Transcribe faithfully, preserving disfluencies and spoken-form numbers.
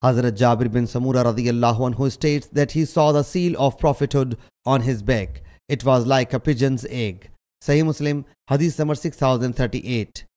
Hazrat Jabir bin Samura radiyallahu anhu states that he saw the seal of prophethood on his back. It was like a pigeon's egg. Sahih Muslim Hadees number six thousand thirty-eight.